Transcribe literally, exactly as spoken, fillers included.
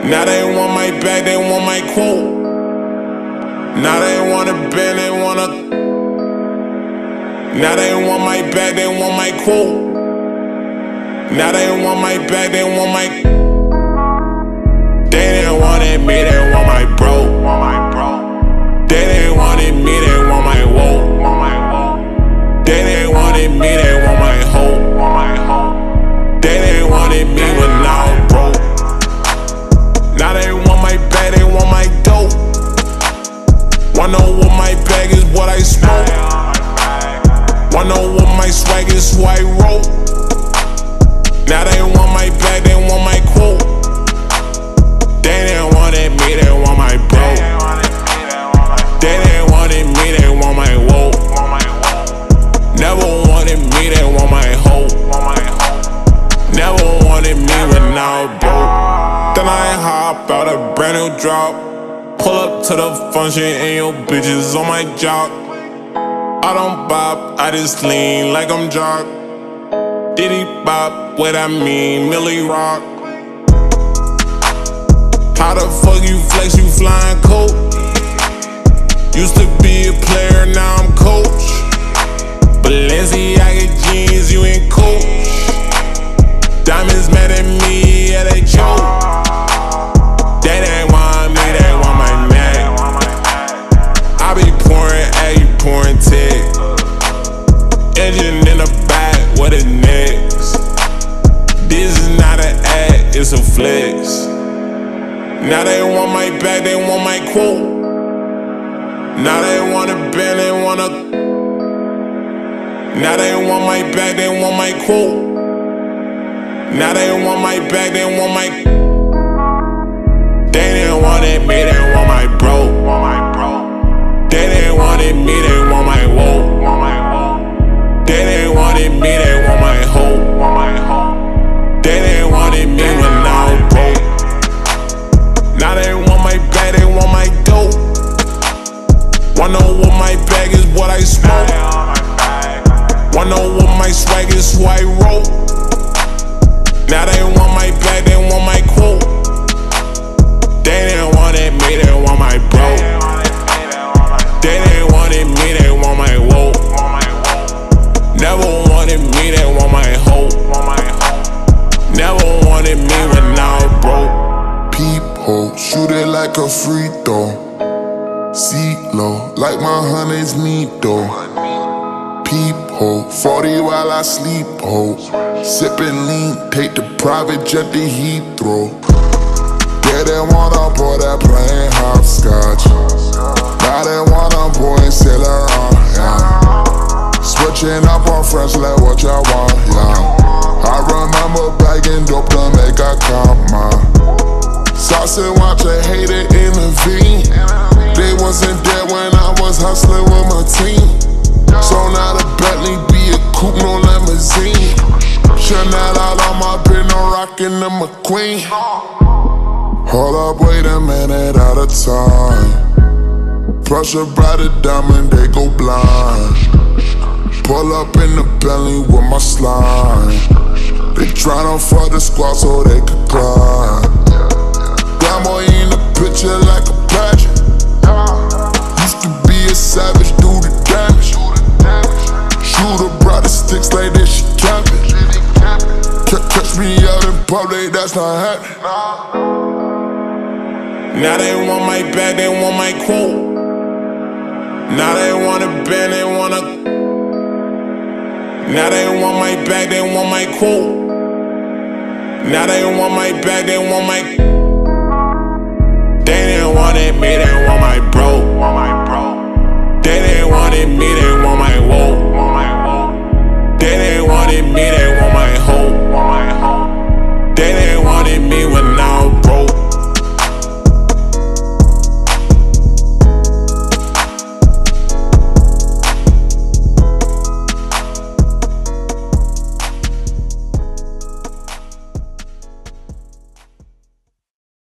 Now they want my bag, they want my quote. Now they wanna bend, they wanna. Now they want my bag, they want my quote. Now they want my bag, they want my. They didn't want it, me, they want my bro. They didn't want it, me, they want my woe. They didn't want it, me, they want my hoe. They didn't want it, me, but now I'm broke. Now they want my bag, they want my dope. Wanna know what my bag is, what I smoke. Wanna know what my swag is, who I wrote. Now they want my bag, they want my quote. They didn't want it, me, they want my bro. They didn't want it, me, they want my woe. Never wanted me, they want my hoe. Never wanted me, but now I'm broke. Then I hop out a brand new drop. Pull up to the function and your bitches on my jock. I don't bop, I just lean like I'm jock. Diddy bop, what I mean, Millie Rock. How the fuck you flex, you flying coach? Used to be a player, now I'm coach. Balenciaga jeans, you ain't coach. Diamonds mad at me, yeah they choke. They didn't want me, they want my Mac. I be pouring A, you pouring tech. Engine in the back, what is next? This is not an act, it's a flex. Now they want my bag, they want my quote. Now they wanna bend, they wanna. Now they want my bag, they want my quote. Now they want my bag, they want my. They didn't want it, me, they want my bro. They didn't want it, me, they want my woe. They didn't want it, me, they want my hoe. They didn't want it, me, but now I'm broke. Now they want my bag, they want my dope. Wanna know what my bag is, what I smoke. Wanna know what my swag is, who I wrote. Now they want my bag, they want my quote. They didn't want it, me, they want my bro. They didn't want it, me, they want my woe. Never wanted me, they want my hoe. Never wanted me, but now I'm broke. Peephole, shoot it like a free throw. C-low, like my honeys need though. Peephole, forty while I sleep ho. Sippin' lean, take the private jet to Heathrow. Yeah, they wanna boy that playing hopscotch. Now they wanna boy and sail around, yeah. Switching up on French, like what y'all want, yeah. I remember bagging dope to make a comma. Saucy watch a hater intervene. They wasn't there when I was hustling with my team. So now the Bentley be a coupe, no limousine. Chanel all on my bed, no rockin' the McQueen. Hold up, wait a minute at a time. Pressure brighter diamond, they go blind. Pull up in the Bentley with my slime. They tryna fuck the squad so they could climb. Grandma in the picture like a pageant. Used to be a savage, do the damage. Shoot her brother sticks like this, she campin'. Catch me out in public, that's not happening. Now they want my bag, they want my quote. Now they wanna bend, they wanna. Now they want my bag, they want my quote. Now they want my bag, they want my. They didn't want it, me, they want my bro. They didn't want it, me,